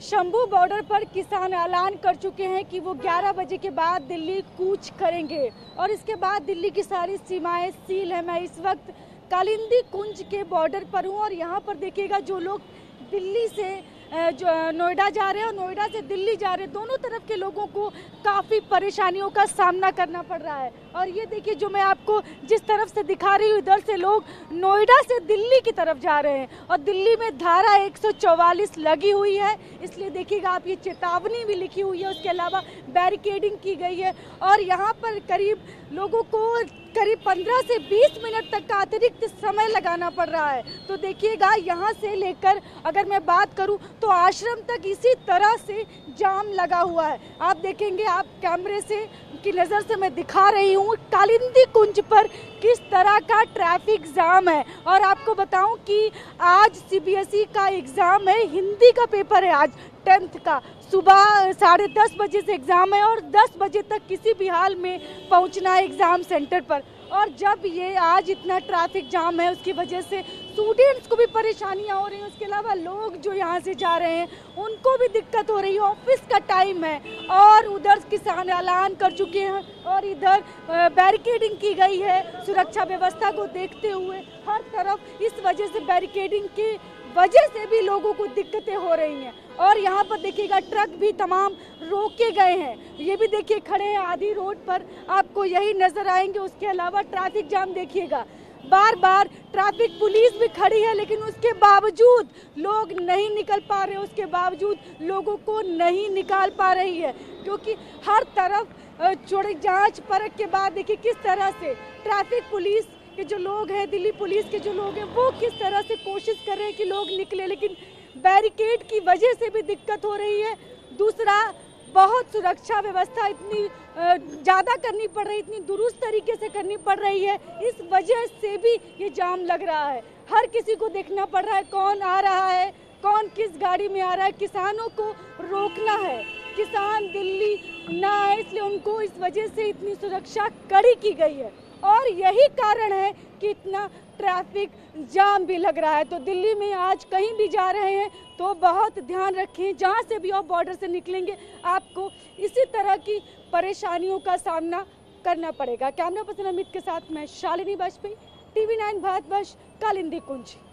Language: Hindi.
शंभू बॉर्डर पर किसान ऐलान कर चुके हैं कि वो 11 बजे के बाद दिल्ली कूच करेंगे और इसके बाद दिल्ली की सारी सीमाएं सील है। मैं इस वक्त कालिंदी कुंज के बॉर्डर पर हूँ और यहाँ पर देखिएगा जो लोग दिल्ली से जो नोएडा जा रहे हैं और नोएडा से दिल्ली जा रहे हैं, दोनों तरफ के लोगों को काफ़ी परेशानियों का सामना करना पड़ रहा है। और ये देखिए जो मैं आपको जिस तरफ से दिखा रही हूँ, इधर से लोग नोएडा से दिल्ली की तरफ जा रहे हैं और दिल्ली में धारा 144 लगी हुई है, इसलिए देखिएगा आप ये चेतावनी भी लिखी हुई है। उसके अलावा बैरिकेडिंग की गई है और यहाँ पर करीब लोगों को करीब 15 से 20 मिनट तक का अतिरिक्त समय लगाना पड़ रहा है। तो देखिएगा यहाँ से लेकर अगर मैं बात करूँ तो आश्रम तक इसी तरह से जाम लगा हुआ है। आप देखेंगे, आप कैमरे से की नज़र से मैं दिखा रही हूँ कालिंदी कुंज पर किस तरह का ट्रैफिक जाम है। और आपको बताऊं कि आज सीबीएसई का एग्ज़ाम है, हिंदी का पेपर है आज 10th का। सुबह 10:30 बजे से एग्ज़ाम है और 10 बजे तक किसी भी हाल में पहुंचना है एग्ज़ाम सेंटर पर। और जब ये आज इतना ट्रैफिक जाम है उसकी वजह से स्टूडेंट्स को भी परेशानियां हो रही हैं। उसके अलावा लोग जो यहाँ से जा रहे हैं उनको भी दिक्कत हो रही है। ऑफिस का टाइम है और उधर किसान ऐलान कर चुके हैं और इधर बैरिकेडिंग की गई है सुरक्षा व्यवस्था को देखते हुए हर तरफ। इस वजह से बैरिकेडिंग की वजह से भी लोगों को दिक्कतें हो रही हैं। और यहाँ पर देखिएगा ट्रक भी तमाम रोके गए हैं, ये भी देखिए खड़े हैं आधी रोड पर, आपको यही नजर आएंगे। उसके अलावा ट्रैफिक जाम देखिएगा, बार बार ट्रैफिक पुलिस भी खड़ी है लेकिन उसके बावजूद लोग नहीं निकल पा रहे, उसके बावजूद लोगों को नहीं निकाल पा रही है, क्योंकि हर तरफ चोरी जांच परख के बाद देखिए किस तरह से ट्रैफिक पुलिस के जो लोग हैं, दिल्ली पुलिस के जो लोग हैं, वो किस तरह से कोशिश कर रहे हैं कि लोग निकले, लेकिन बैरिकेड की वजह से भी दिक्कत हो रही है। दूसरा, बहुत सुरक्षा व्यवस्था इतनी ज़्यादा करनी पड़ रही है, इतनी दुरुस्त तरीके से करनी पड़ रही है, इस वजह से भी ये जाम लग रहा है। हर किसी को देखना पड़ रहा है कौन आ रहा है, कौन किस गाड़ी में आ रहा है। किसानों को रोकना है, किसान दिल्ली ना आए, इसलिए उनको इस वजह से इतनी सुरक्षा कड़ी की गई है और यही कारण है कि इतना ट्रैफिक जाम भी लग रहा है। तो दिल्ली में आज कहीं भी जा रहे हैं तो बहुत ध्यान रखें, जहां से भी आप बॉर्डर से निकलेंगे आपको इसी तरह की परेशानियों का सामना करना पड़ेगा। कैमरा पर्सन अमित के साथ मैं शालिनी वाजपेयी, TV9 भारतवर्ष, कालिंदी कुंज।